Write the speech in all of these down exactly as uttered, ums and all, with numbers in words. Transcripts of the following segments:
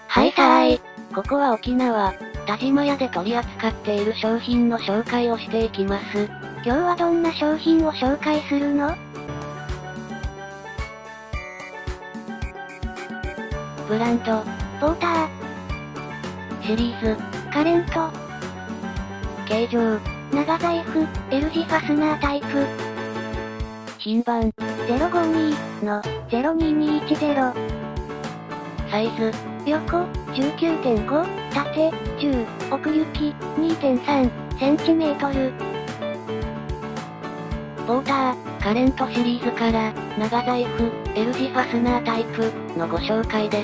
はいさーい。ここは沖縄、田島屋で取り扱っている商品の紹介をしていきます。 今日はどんな商品を紹介するの？ ブランド、 ポーター、 シリーズ、 カレント、 形状、 長財布、L 字ファスナータイプ。 品番、 ゼロごにのゼロににいちゼロ。 サイズ、 横、じゅうきゅうてんご、縦、じゅう、奥行き、にてんさんセンチメートル。 ポーター、カレントシリーズから、長財布、L 字ファスナータイプのご紹介です。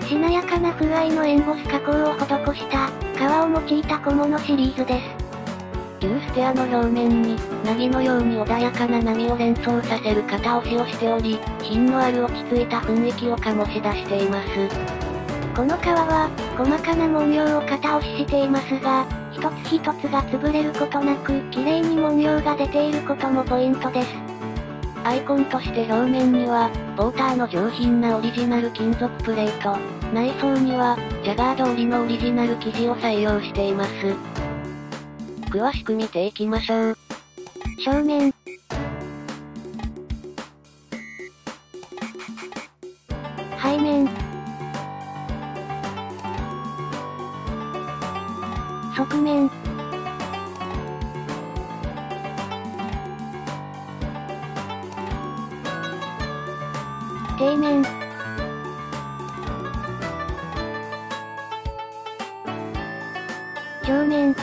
しなやかな風合いのエンボス加工を施した革を用いた小物シリーズです。 ニューステアの表面に、凪のように穏やかな波を連想させる型押しをしており、品のある落ち着いた雰囲気を醸し出しています。 この革は、細かな文様を型押ししていますが、一つ一つが潰れることなく、綺麗に文様が出ていることもポイントです。 アイコンとして表面には、ポーターの上品なオリジナル金属プレート、内装には、ジャガード織りのオリジナル生地を採用しています。詳しく見ていきましょう。 正面、背面、側面、底面、上面、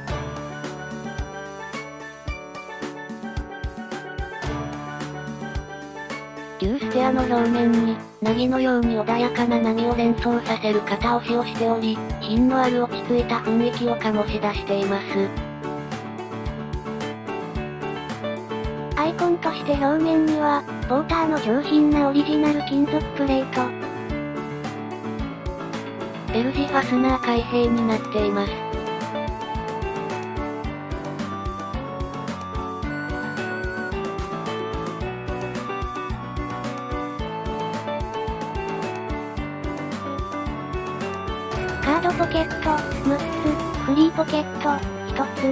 ニューステアの表面に、凪のように穏やかな波を連想させる型押しをしており、品のある落ち着いた雰囲気を醸し出しています。 アイコンとして表面には、ポーターの上品なオリジナル金属プレート。 L 字ファスナー開閉になっています。 カードポケット、むっつ、フリーポケット、ひとつ。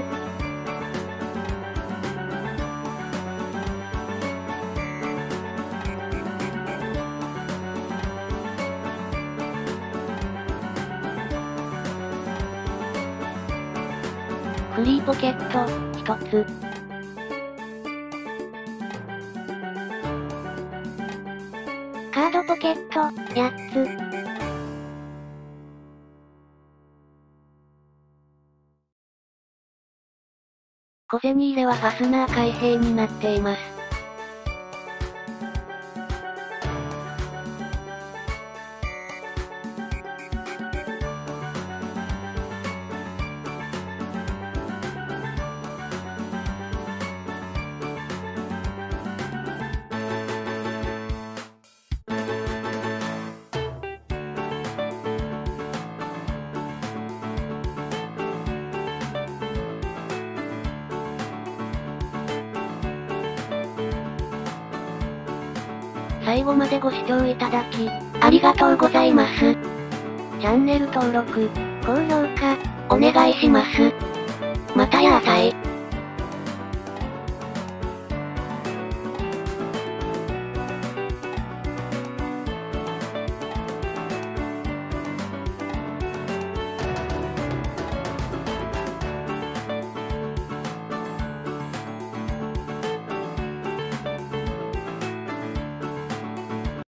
フリーポケット、ひとつ。 カードポケット、やっつ。 小銭入れはファスナー開閉になっています。最後までご視聴いただき、ありがとうございます。チャンネル登録、 高評価、 お願いします。またやーさい。